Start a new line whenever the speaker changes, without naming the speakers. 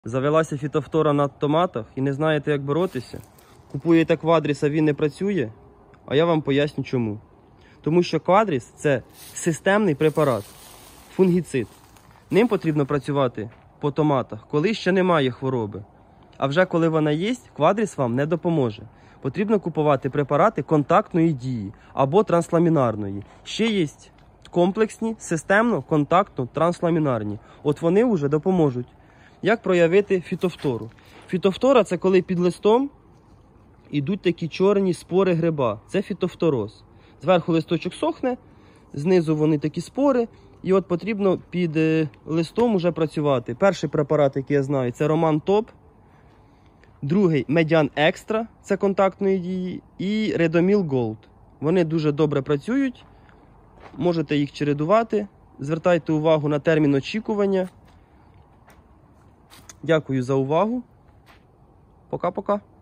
Завелася фітофтора на томатах і не знаєте, як боротися? Купуєте Квадріс, а він не працює? А я вам поясню чому. Тому що Квадріс – це системний препарат, фунгіцид. Ним потрібно працювати по томатах, коли ще немає хвороби. А вже коли вона є, Квадріс вам не допоможе. Потрібно купувати препарати контактної дії або трансламінарної. Ще є комплексні, системно-контактно-трансламінарні. От вони вже допоможуть. Як проявити фітофтору? Фітофтора – це коли під листом йдуть такі чорні спори гриба. Це фітофтороз. Зверху листочок сохне, знизу вони такі спори. І от потрібно під листом вже працювати. Перший препарат, який я знаю, це Роман Топ. Другий – Медян Екстра, це контактної дії. І Редоміл Голд. Вони дуже добре працюють. Можете їх чередувати. Звертайте увагу на термін очікування. Дякую за увагу. Пока-пока.